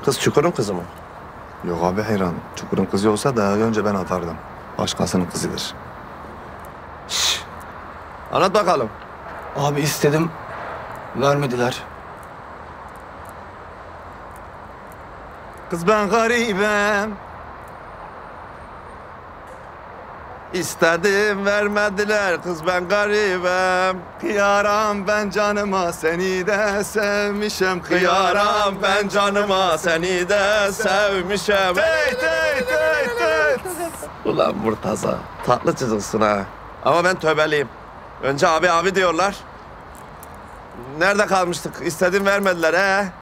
Kız Çukur'un kızı mı? Yok abi hayran. Çukur'un kızı olsa daha önce ben atardım. Başkasının kızıdır. Anlat bakalım. Abi istedim, vermediler. Kız ben garibim. İstedim vermediler, kız ben garibim. Kıyaram ben canıma, seni de sevmişim. Kıyaram ben canıma, seni de sevmişim. Tey tey tey tey. Ulan Murtaza, tatlı çocuksun ha. Ama ben tövbeliyim. Önce abi abi diyorlar. Nerede kalmıştık? İstedim vermediler he.